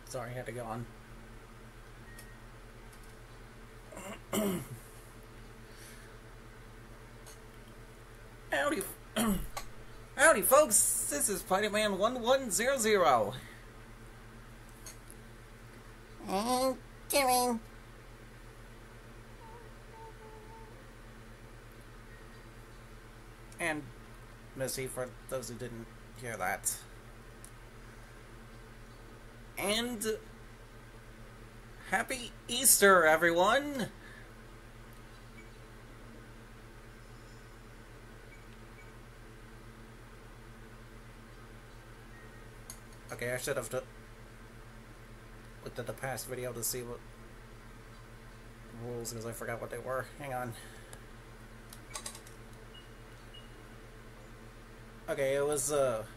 Sorry, I had to go on. Howdy, howdy, folks. This is Spider-Man 1100. Kidding. And Missy, for those who didn't hear that. And happy Easter, everyone! Okay, I should have looked at the past video to see what rules, because I forgot what they were. Hang on. Okay, it was,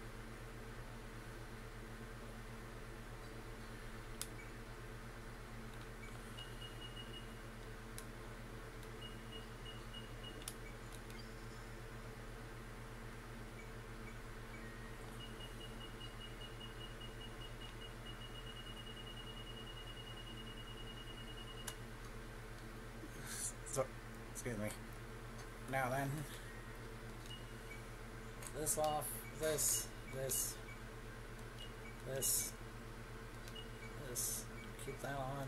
excuse me. Now then. This off, this, keep that on.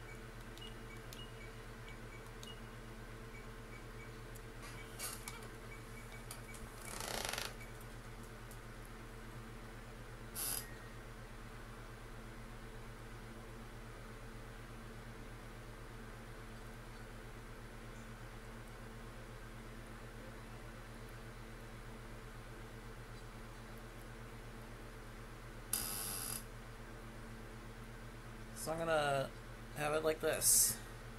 So I'm gonna have it like this.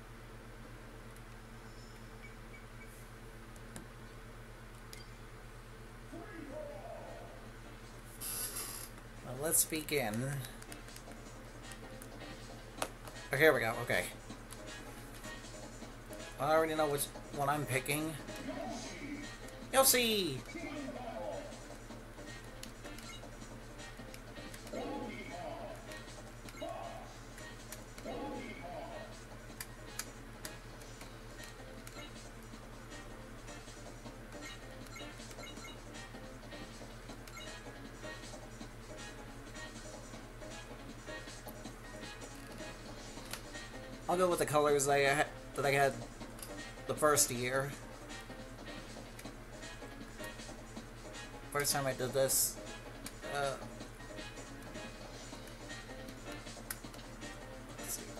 Now let's begin. Oh, here we go, okay. I already know which one I'm picking. Yoshi! I'll go with the colors that I had the first year. First time I did this. Let's see.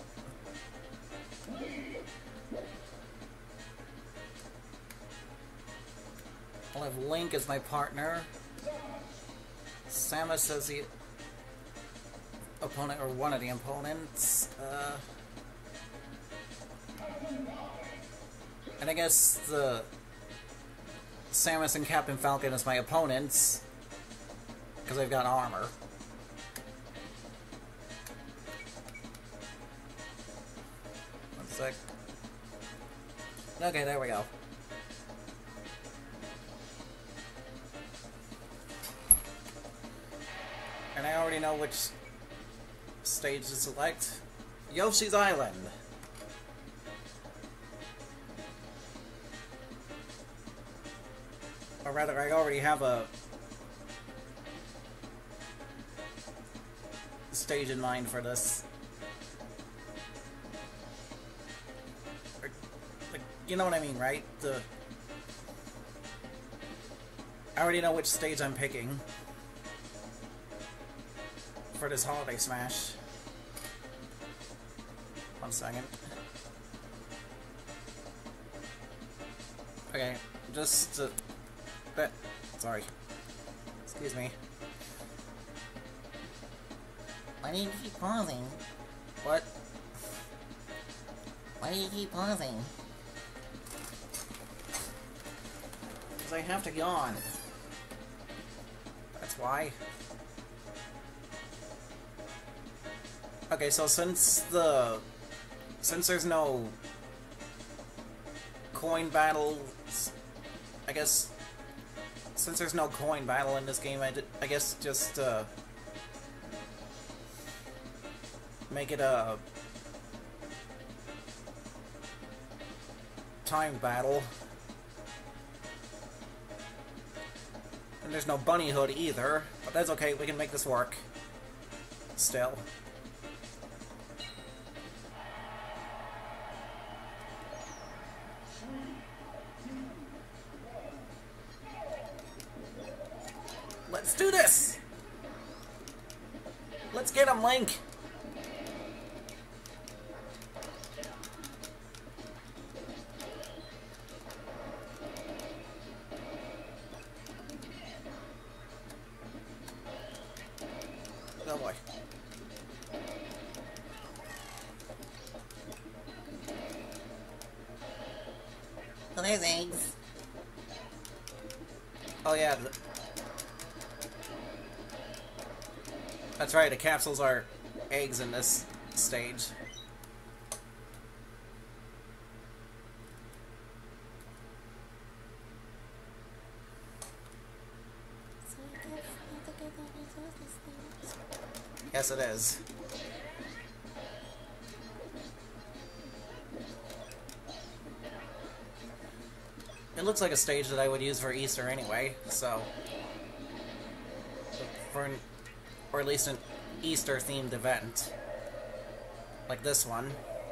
I'll have Link as my partner. Samus as the opponent, or one of the opponents. And I guess the Samus and Captain Falcon as my opponents, because they've got armor. One sec. Okay, there we go. And I already know which stage to select. Yoshi's Island. Or rather, I already have a stage in mind for this. Or, like, you know what I mean, right? I already know which stage I'm picking for this Holiday Smash. One second. Okay, just to... Sorry. Excuse me. Why do you keep pausing? What? Why do you keep pausing? Because I have to yawn. That's why. Okay, so since there's no coin battles, I guess since there's no coin battle in this game, I guess just make it a time battle. And there's no bunny hood either, but that's okay, we can make this work. Still. Let's do this! Let's get him, Link! Oh boy. So there's eggs. Oh yeah. That's right, the capsules are eggs in this stage. Yes, it is. It looks like a stage that I would use for Easter anyway, so... or at least an Easter-themed event. Like this one.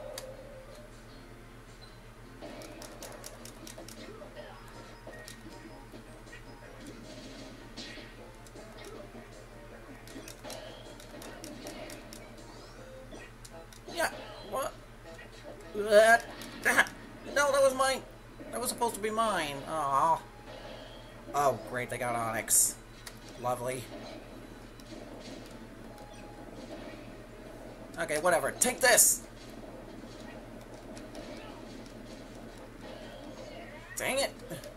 Yeah, what? No, that was mine! That was supposed to be mine. Aww. Oh, great, they got Onyx. Lovely. Okay, whatever. Take this! Dang it!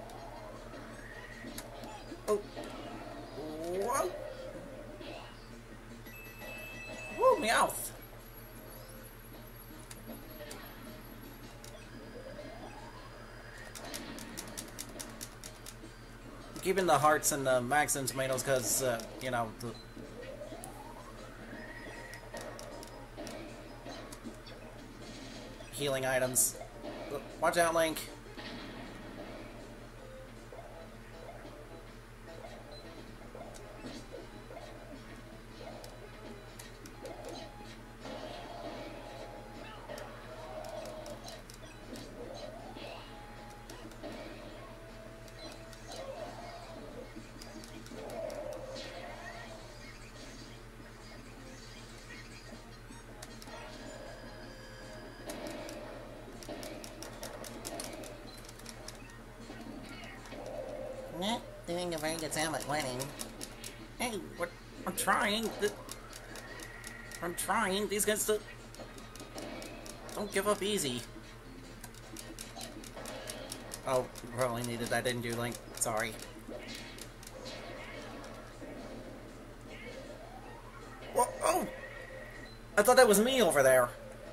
Oh. Whoa! Woo, Meowth! I'm keeping the hearts and the max and tomatoes because, you know, the... healing items. Watch out, Link. Not doing a very good job at winning. Hey, what? I'm trying. I'm trying. These guys don't give up easy. Oh, probably needed that, didn't you, Link? Sorry. Whoa, oh! I thought that was me over there.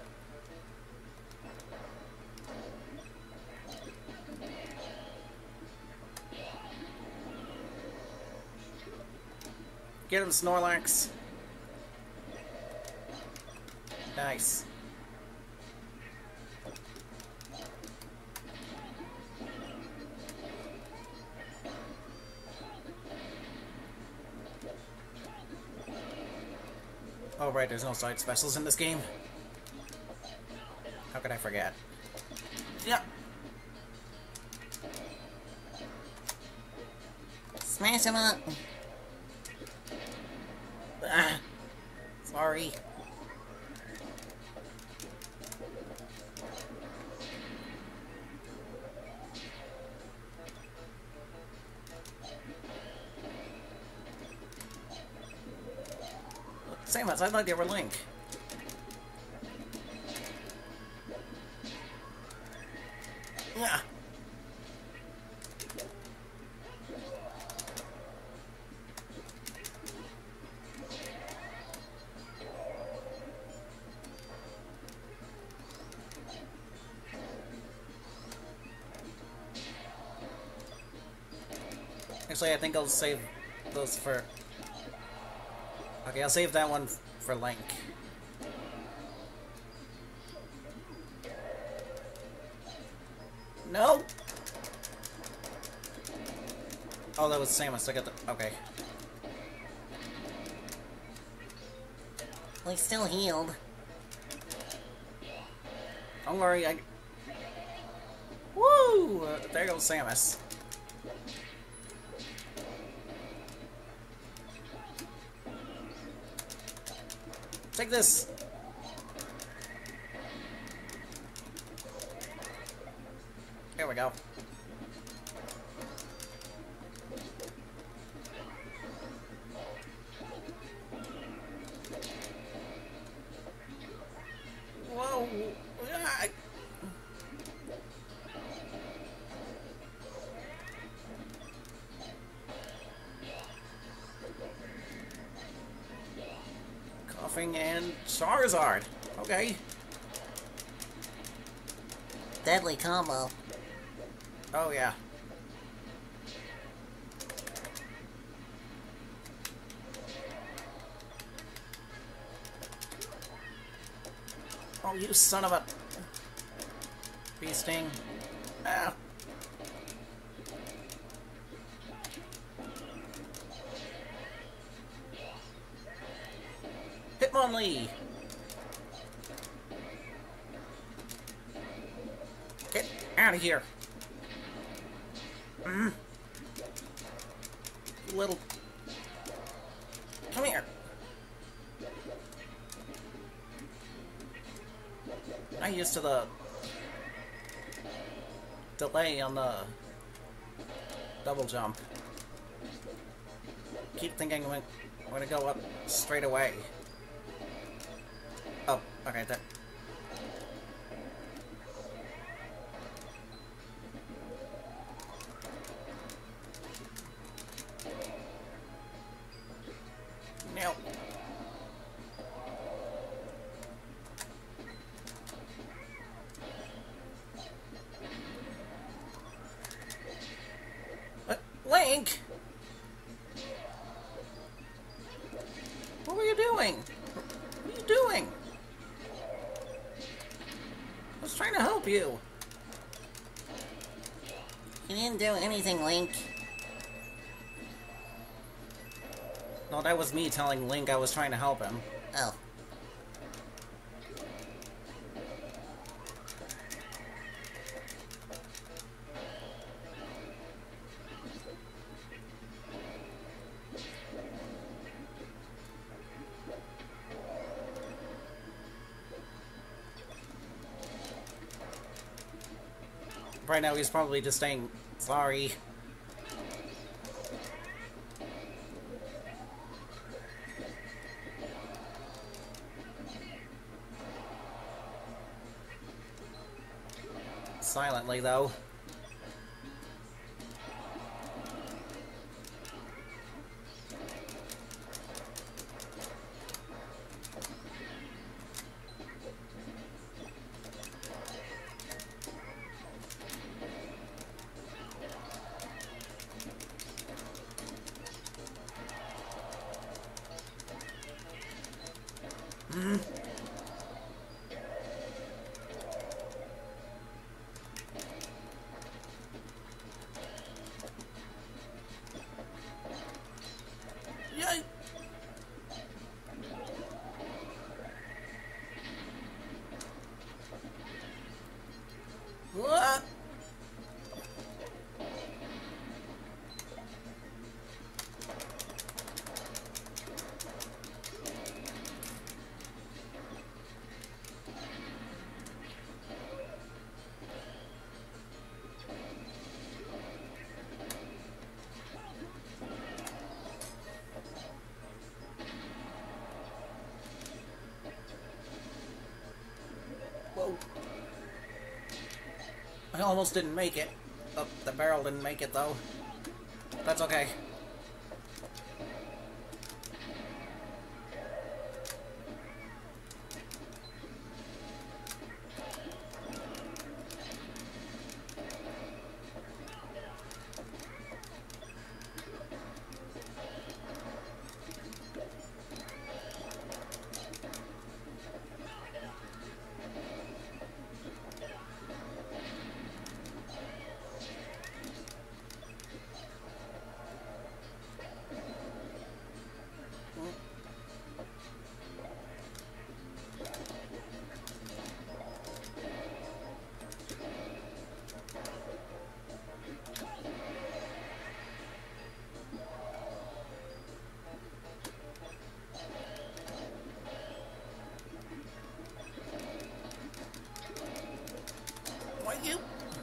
Get him, Snorlax. Nice. Oh right, there's no side specials in this game. How could I forget? Yeah. Smash him up! Ah, sorry. Same as I thought they were Link. Yeah. Actually, I think I'll save those for... Okay, I'll save that one for Link. No! Oh, that was Samus. I got the... Okay. We're still healed. Don't worry, Woo! There goes Samus. Take this! There we go. Whoa! Ah. Coughing and Charizard. Okay. Deadly combo. Oh yeah. Oh, you son of a... Bee sting. Ah. Hitmonlee! Get out of here! Little... Come here! I'm used to the delay on the double jump. Keep thinking I'm gonna go up straight away. Oh, okay, that... No. Link! What were you doing? What are you doing? I was trying to help you. You didn't do anything, Link. No, that was me telling Link I was trying to help him. Oh. Right now he's probably just saying, sorry. Silently, though. Yay! What? Whoa. I almost didn't make it. Oh, the barrel didn't make it, though. That's okay. You.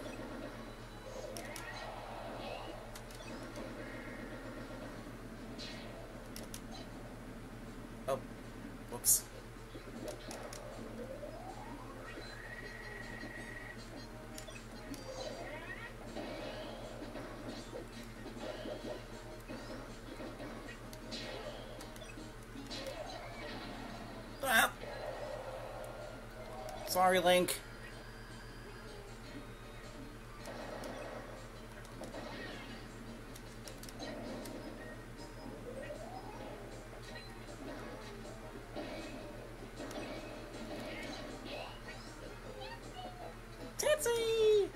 Oh, whoops. Ah. Sorry, Link. Tootsie!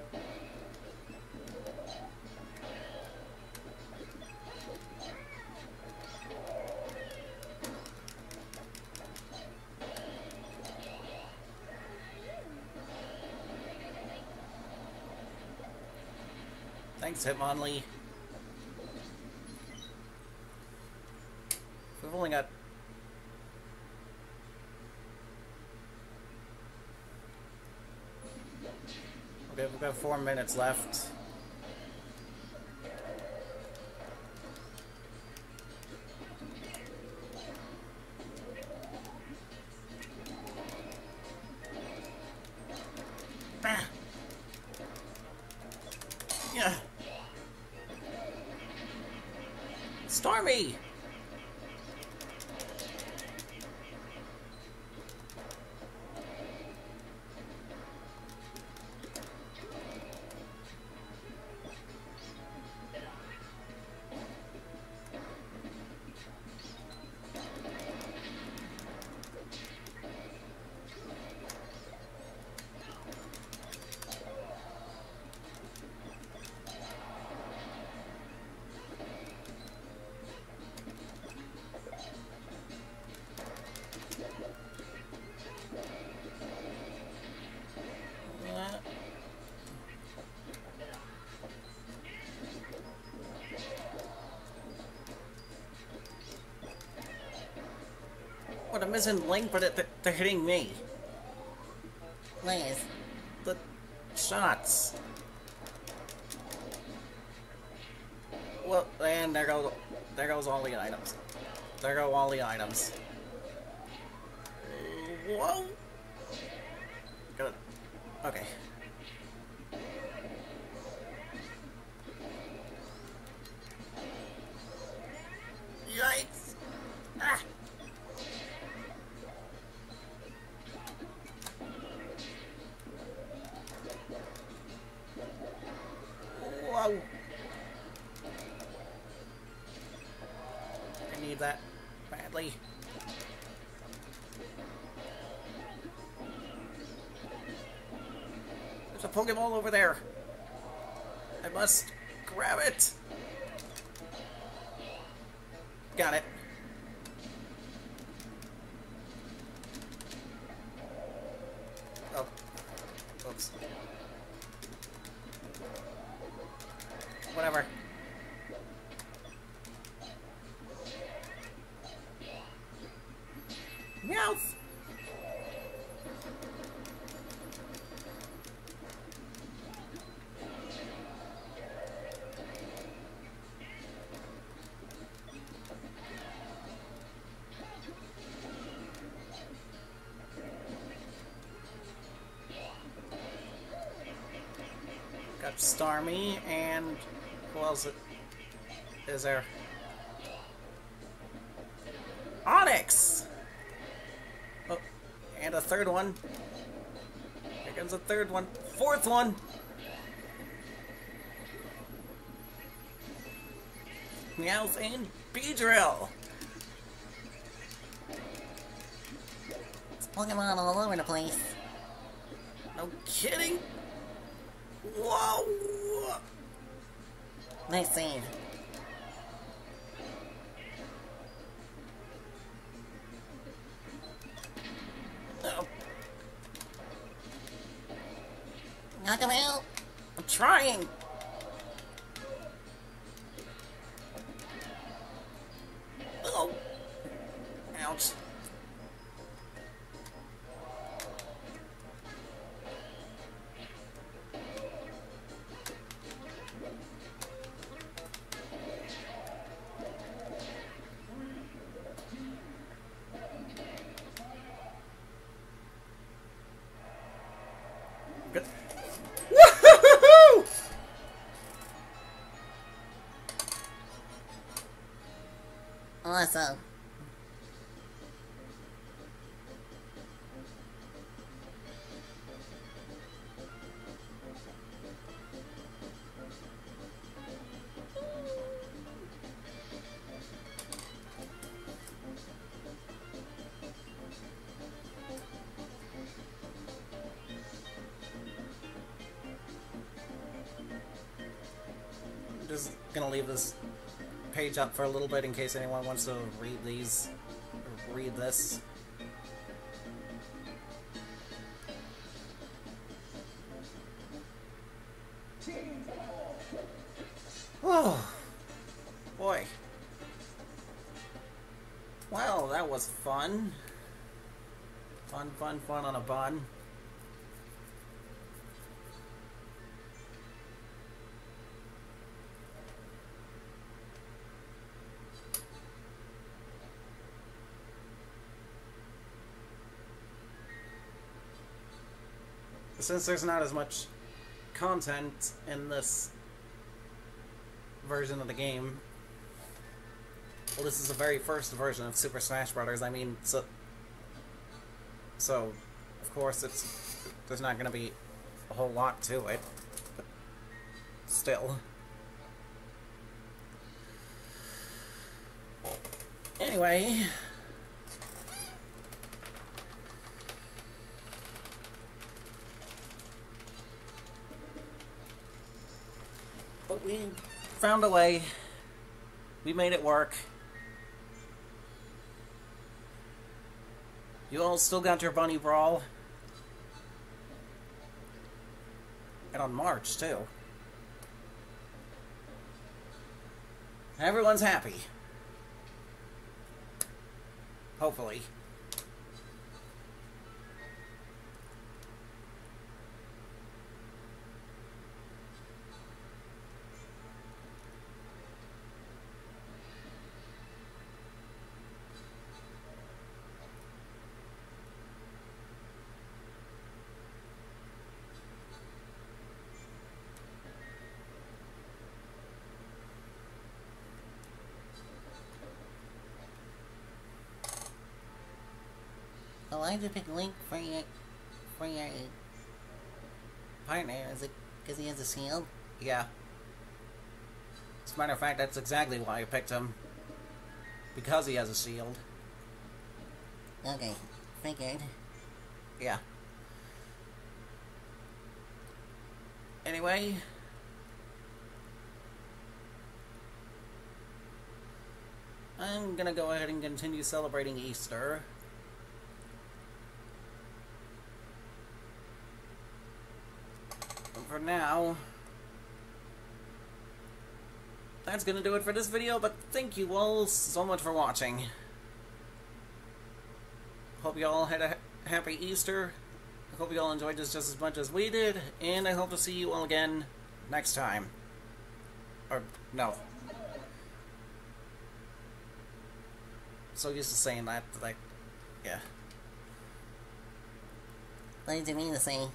Thanks, Hitmonlee. We've only got... Okay, we've got 4 minutes left. Ah. Yeah. Stormy! What, I'm missing Link, but they're hitting me. Liz. The shots. Well, and there goes all the items. There go all the items. Whoa. Good. Okay. Yikes. Ah. Whoa. I need that badly. There's a Pokeball over there. I must grab it. Got it. Oh. Oops. Whatever. Meowth! Got Starmie and who else is there? Onyx! Oh, and a third one. Here comes a third one. Fourth one! Meowth and Beedrill! It's Pokemon all over the place. No kidding! Whoa! Nice save. Oh, Knock him out. I'm trying! Oh! Ouch. awesome. I'm just gonna leave this page up for a little bit in case anyone wants to read these, or read this. Oh, boy. Well, that was fun. Fun on a bun. Since there's not as much content in this version of the game, well, this is the very first version of Super Smash Brothers. I mean, so of course there's not going to be a whole lot to it, but still. Anyway, but we found a way. We made it work. You all still got your bunny Brawl. And on March, too. Everyone's happy. Hopefully. So why'd you pick Link for your partner? Is it because he has a shield? Yeah. As a matter of fact, that's exactly why I picked him. Because he has a shield. Okay, figured. Yeah. Anyway. I'm gonna go ahead and continue celebrating Easter. For now, that's gonna do it for this video, but thank you all so much for watching. Hope you all had a happy Easter. I hope you all enjoyed this just as much as we did, and I hope to see you all again next time. Or, no. So used to saying that, like, yeah. What did you mean to say?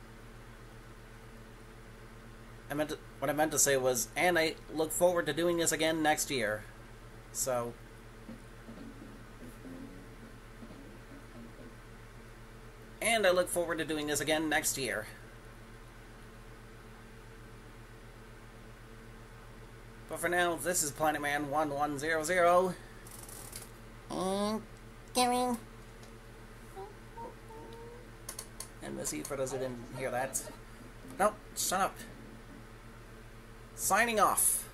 What I meant to say was, and I look forward to doing this again next year. So, and I look forward to doing this again next year. But for now, this is Planet Man 1100. And Gary. And Missy, for those who didn't hear that. Nope, shut up. Signing off.